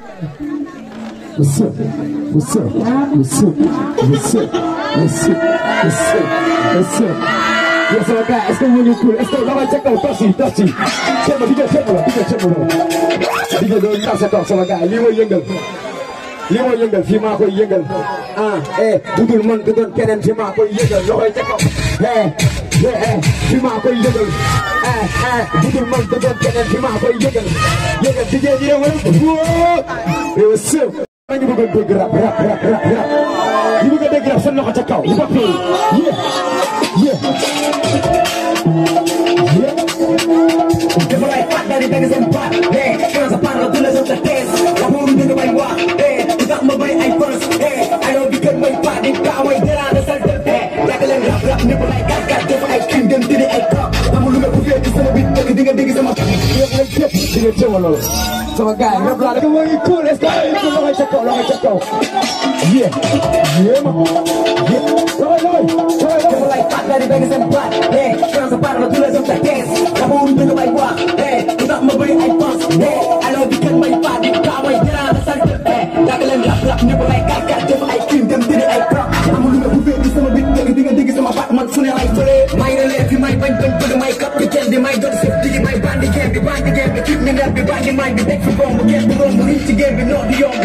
What's up? What's up? What's up? What's up? What's up? What's up? What's up? Yes, my guy, let's go really cool. Let's go. Now check out Dusty. Check out DJ. DJ don't touch it off, sama guy. Lima yëngal fi maa koy yëngal. budul man du doon keneen fi maa koy yëngal. loxoy ca kaw. fi maa koy yëngal. budul man du doon keneen fi maa koy yëngal. DJ ji dama la. What's up? maa ngi bëgg a dégg rap. ñu bëgg a dégg rap seen loxo ca kaw. ñu bopp dafa lay fàttali dégg seen baat. quand ça parle de la zone de thèse. la boobu dëgg may wax. di tax ma bay ay fans. ayoo bi kër may baat di kaa may déranger salte. yàgg leen rap ñëpp lay gàtt def ay crime dem tëddi ay crap. amul lu nga buggee ci sama bit dëgg di nga dégg sama. yëpp lañ cëpp di nga cëwa loolu. sama gars yi rap laa dëgg mooy cool est-ce que loxoy ca kaw. dafa lay fàttali dégg seen baat. quand ça parle de la zone de thèse. la boobu dëgg may wax. di tax ma bay ay fans. ayoo bi kër may baat di kaa may déranger salte. yàgg leen rap ñëpp lay gàtt def ay crime dem tëddi ay crap. amul lu nga buggee ci sama bit dëgg di nga dégg sama baat man fu ne lay bëree. may relève bi may bañ bëgg may capitaine bi may jot sëf digi may bandi game bi kip mi neer bi bandi may bi teg fi bomb kenn du romb riñ ci game bi non di yomb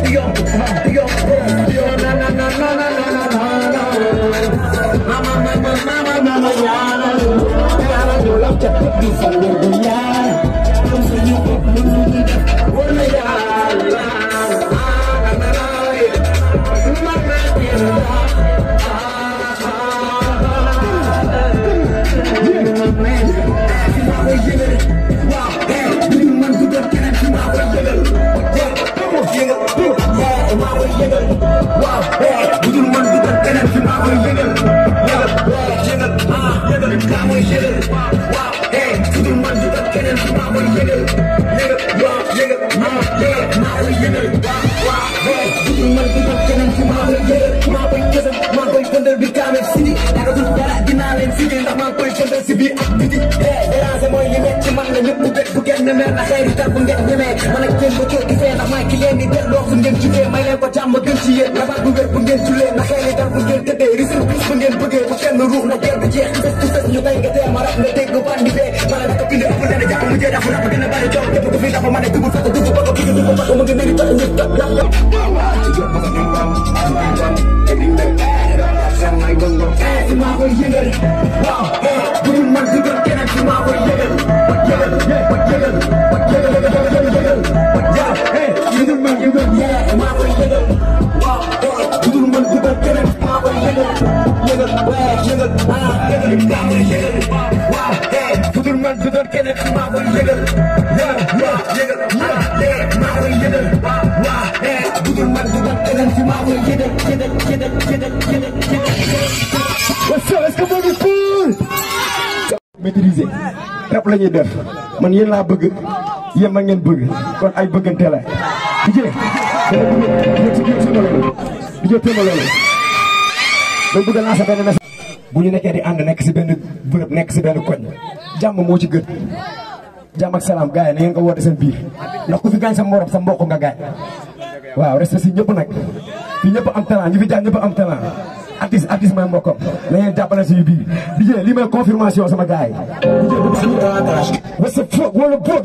maîtriser rap la ñuy def man yéen laa bëgg yéen ma ngeen bëgg kon ay bëggante la DJ dañ bëgg lancer benn message bu ñu nekkee di ànd nekk si benn bërëb nekk si benn koñ jàmm moo ci gën jàmm ak salaam gars yi na ngeen ko woote seen biir ndax ku fi gaañ sa morom sa mbokk nga gaañ waaw respect si ñëpp nag fi ñëpp am talent ñi fi jaar ñëpp am talent artiste may mbokkam na ngeen jàppale suñu biir DJ lii may confirmation sama gars yi wasa foog wala boog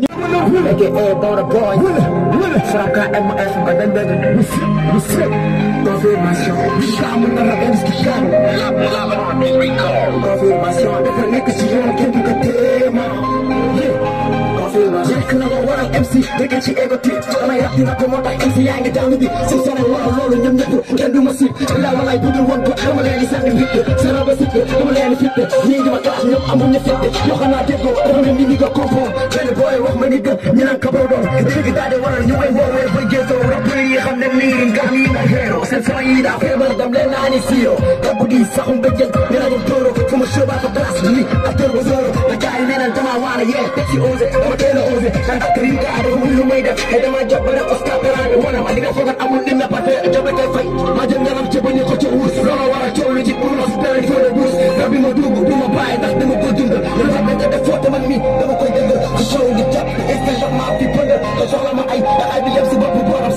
confirmation kamu nara indiscussion confirmation dafa nekk ci yoon kenn du ko téema confirmation na ko waral MC dëkk ci ego ti damay rap dina ko moo tax MC yaa ngi jàng bi si sene waral loolu ñoom ñëpp kenn du ma si la walay budul woon ko dama leen di sànni fitte sena ba sitte dama leen di fitte ñii di ma classe ñoom amuñu fitte yoo xam naa déggoo dafa mel ni ko comprendre benn booy wax ma ni gën ñu naan kabro doon dëgg daal di waral ñu may woowee ba géetoo rap yi xam ne nii nga yi nga xeero seen sama yi daa feebar dam leen naa ni siyo rabbu di saxum ba jël ñu naan dooro fu ma show ba ko place bi acteur ba zoro la gars yi nee naan dama waana yee teg ci osé dama teel a osé kan krim gaa dafa mun lu may def te dama job ba def Oscar Perane wana ma li nga foogat amul lim na parfait jobe kay fay ma jël ngalam ci bañu ko ci wurs loolu war a coow lu ci pour ma spérer il faut de bourse rabbi ma dugg du ma bàyyi ndax dama ko dund lu fa nga def foote man mi dama koy dëgg ci show di jàpp instant ma fi pëngal te soxla ma ay da ay bi yem si bopp borom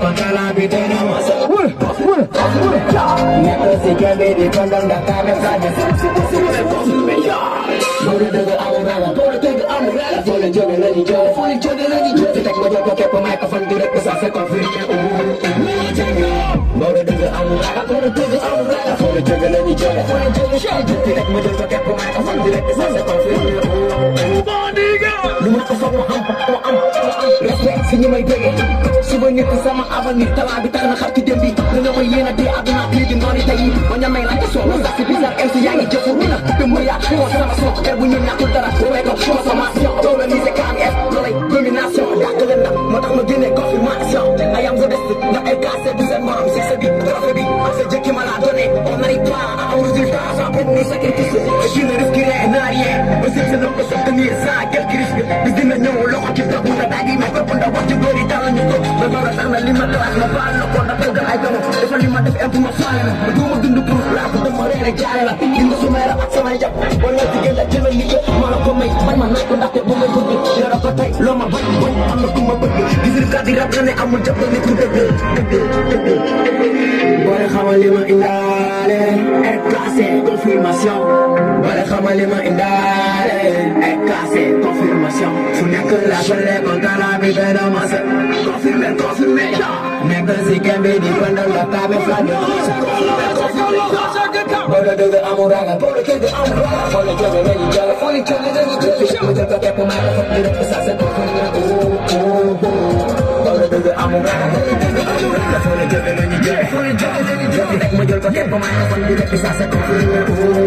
contra la vida no más. Never see me di kandang dah kami saja. Boleh dengar amrala, boleh dengar amrala, boleh joget lagi joget, boleh joget lagi joget. Tak mau jaga kepo mikrofon direct ke saya konfirmasi. Boleh dengar amrala, boleh dengar amrala, boleh joget lagi joget, boleh joget lagi joget. Tak mau jaga kepo mikrofon direct ke saya konfirmasi. Lumut ko sa respect senyum ay bege suba nit sama avenir tala bi tax na xar ci dembi dina may yena di aduna bi di ngoni tay baña may laaj so sa ci bizar MC yaangi jëfu na te mu ya ko sama so ter bu ñu ñakul dara ko ko consommation do la ni c'est KMF lolay domination dakal na mo tax ma gëné confirmation I am the best na LKC bu sen morom ci sa bi trophée bi ak sa jëkki ma la donné on n'arrive pas à un résultat sans peine ni sacrifice je ne risquerai rien aussi je ne peux soutenir ça quelque risque bis dina ñëw loxo ci tabu na daagi ma ko nda wax ci góor yi dal ñu ko ba ba tax na li ma tax ma baal la ko ndax ko ay gënu dafa li ma def impu ma faale na ma duma dund pour la ko dama reere jaare la indi suma ra ak sama jàpp bo la ci gëna jëlal ni ko ma la ko may man ma nak ko ndax bu may bëgg dara ko tay lo ma bañ bañ am na ku ma bëgg gis ka di rap ne amul jàpp ni ku dëgg boole xamal li ma indaale ay classé confirmation boole xamal li ma indaale ay classé confirmation su nekk la belle contra la vida no más confirme confirme nekk si kembe di pandang la tabe flane boole dëgg amul ragal boole dëgg amul ragal boole joge legi joge boole joge legi joge mu jël ko képp ma ko di rek sa sa confirme boole dëgg amul ragal boole joge legi joge boole joge legi joge rek mu jël ko képp ma ko di rek sa sa confirme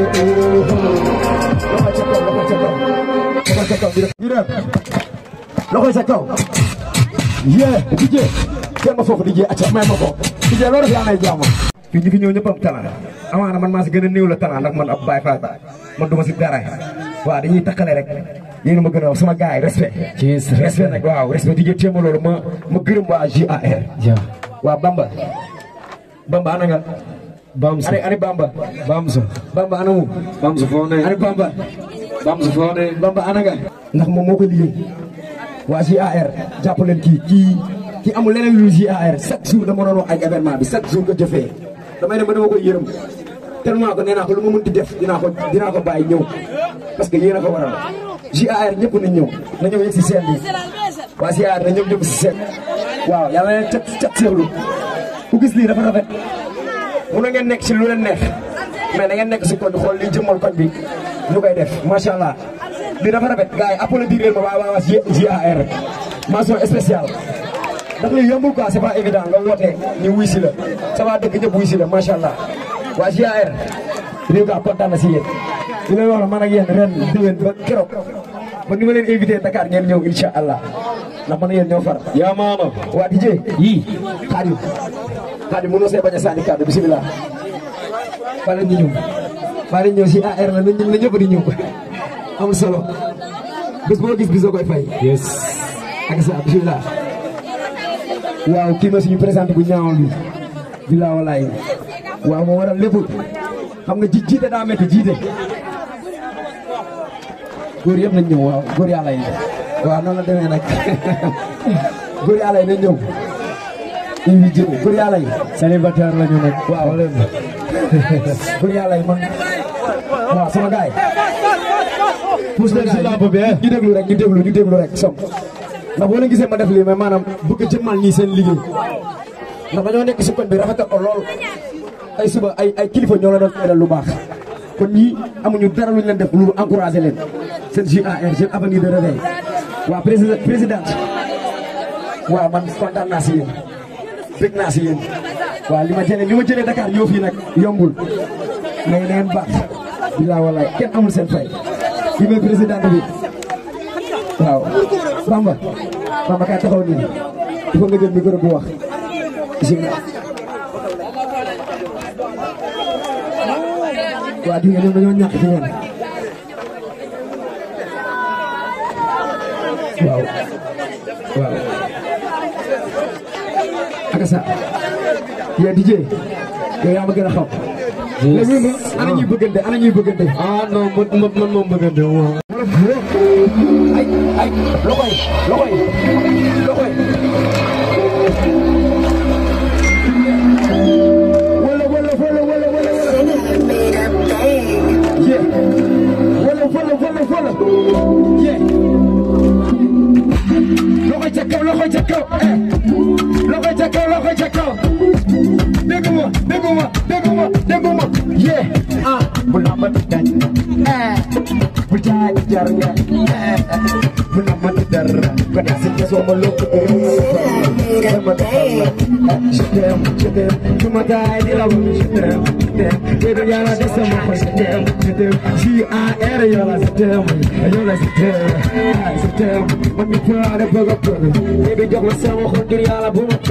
loxo sa kaw yee DJ kenn ma foofu DJ acca may ma ko DJ loolu def yaa may jàmm fii ñu fi ñëw ñëpp am talent amaana man maa si gën a néew la talent ndax man ab Baye Fall man duma si dara waaw dañuy takkale rek yéen ma gën a sama gars yi respect respect nag waaw respect DJ téema loolu ma gërëm waa JAR waaw Bamba ana nga Bamsu ani Bamba ana mu Bamsu foo ne ani Bamsu foo ne Bamba ana nga ndax moom moo ko liggéey waa JAR jàppaleen kii amul leneen lu JAR chaque jour dama doon wax ay événement bi chaque jour nga jëfee damay ne ma dama koy yërëm tellement que nee naa ko lu ma mën di def dinaa ko bàyyi ñëw parce que yéen a ko waral JAR ñëpp nañ ñëw na ñëw yegg si seen bi waa JAR na ñëw si seen waaw yàlla leen cat seexlu ku gis lii dafa rafet mun na ngeen nekk si lu leen neex mais da ngeen nekk si koñ xool li jëmmal koñ bi ñu koy def macha allah lii dafa rafet gars yi applaudir ma waa JAR mention spéciale ndax lii yombul quoi c'est pas évident nga woote ñu wuy si la ça va dëkk ñëpp wuy si la macha allah waa JAR réew gaa kontaan na si yéen li lay wax man ak yéen ren déwén ba keroog ba ni ma leen invité Dakar ngeen ñëw incha allah ndax man yéen ñoo far yaa maama waa DJ yii Xaadim mënoo see bañ a sànni kàddu bisimilah fa la ñu ñëw JAR la ñëpp di ñëw amul solo bés boo gis bisoo koy fay yes ak sa bisimilah waaw kii ma suñu présenté bu ñaawal bi bilaa walaay waaw moo waral lépp xam nga jiite daa métti jiite góor yëpp nañ ñëw waaw góor yàlla yi waaw noonu la demee nag góor yàlla yi nañ ñëw invité góor yàlla yi célibataire la ñu nag waaw góor yàlla yi man waaw sama gars yi pousse leen si lampe bi ñu déglu rek som ndax boo leen gisee ma def lii mais maanaam bëgg a jëmmal ñii seen liggéey ndax dañoo nekk si koñ bi rafetal ko lool ay suba ay kilifa ñoo la doon teelal lu baax kon ñii amuñu dara luñ leen def lu encouragé leen seen JAR seen avenir de réveil waa présidente waaw man kontaan naa si yéen bëgg naa si yéen waaw li ma jëlee Dakar ñëw fii nag yombul mais na ngeen baax bilaa walaay kenn amul seen fay bi mooy présidente bi waaw Bamba kay taxaw nii il faut nga jël micro bu wax waa di nga ñoom dañoo ñàkk ci yéen waaw ak sa yaa DJ yow yaa ma gën a xam léegi ana ñuy bëggante ah non man moom bëggante ay loxoy Deguma, yeah, belum dan, berjaya jarnya, belum dar, pada sini semua lupa, sedem, cuma dah di lawan sedem, itu yang ada semua sedem, GIR yang sedem, menimpa ada berapa, baby jangan sama kau yang la bunga,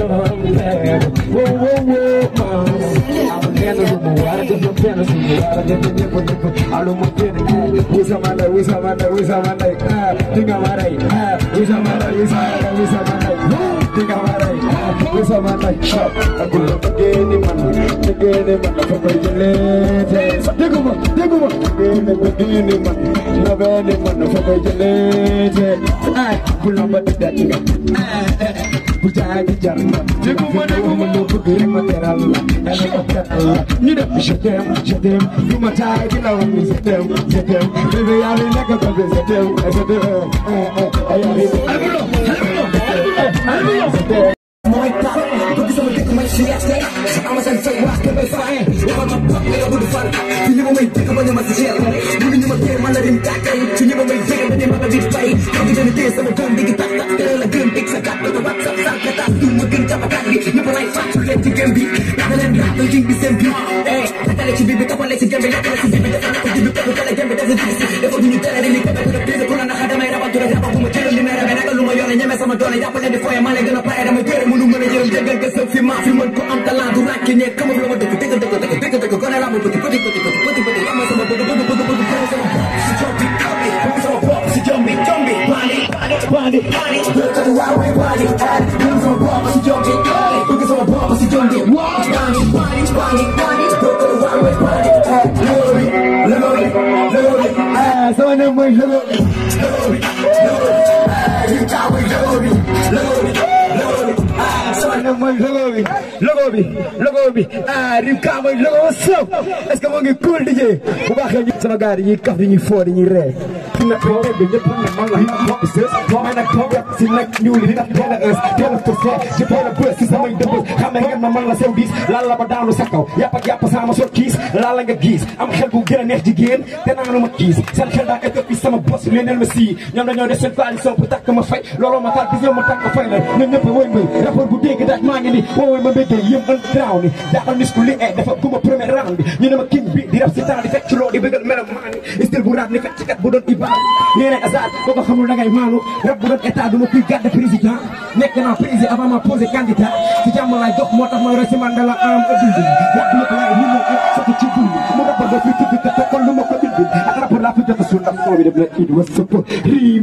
est-ce que mo ngi cool DJ bu baax ñu sama gaar yi kaf ñi fo ñi ré na ko be ñepp na man la ko c'est ma na ko ci nak ñu li nak tela eus tela ko fo ci tela bës ci sama dëbb xam nga ma man la sew dis la la ba daanu sa kaw yap sama so kiss la la nga gis am xel bu gëna neex jigéen té naanu ma kiss seen xel da éthiopie sama boss leneen ma si ñom dañoo def seen coalition pour tak ma fay lolo ma tal bis ma tak fay la ñun ñepp woy mbeur rapport bu dégg daaj ma ngi ni woy ma bété yëm un drown ni daxal misku li dafa kuma premier round bi ñu ne ma king bi di rap ci temps di fecc lo di bëggal melam maani style bu rap ni fecc kat bu doon ibal nee na azad ko ko xamul da ngay maanu rap bu doon état duma kuy garde président nekk na président avant ma poser candidat ci jàmm lay dox moo tax ma resi Mandela am ëbbi wax lu ko lay ni mo sa ci bu mu rap do fi tuddi te kon lu ma ko indi ak rap la fi jot su ndax so bi def la id was so rim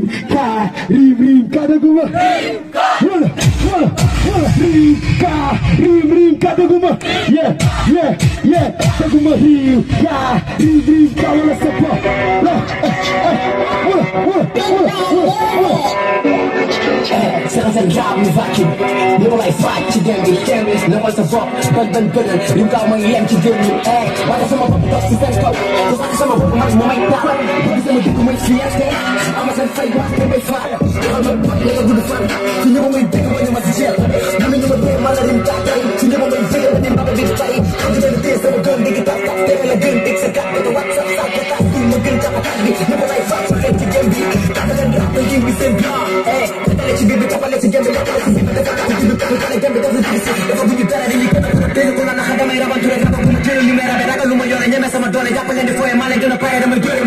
ka deguma wala rim ka deguma yeah deguma rim ka wala so Sekarang rap ni vacuum dia mulai fight ci game bi temis na wal sa bopp ban rim ka may yem ci game ni wala sama bopp dox ci seen kaw ko wala sama bopp man mo may taal bëgg sama dëkk may fierté ama seen fay wax te may faal dafa ma bopp la gudd fan ci ñëw may dëkk ba ñu ma ci jël ñu ñu ma dee mala rim ka tay ci ñëw may dëkk ba ñu ma bi tay xam nga ne tee sama gën digi tap tap te la gën dik sa kat ko wax sa ka tu ma gën ka kat bi ñu may faal ci game bi dafa leen rap te yi bi seen plan ci biir bi tapale ci gembe dafa ci biir dafa ci biir dafa gembe dafa ci dafa bu ñu dara di ko te ko na xada may rabantu rek ko mu jël numéro bi ragal lu ma yore ñeme sama doole jàppale ndi foye ma leen gën a pare dama gërëm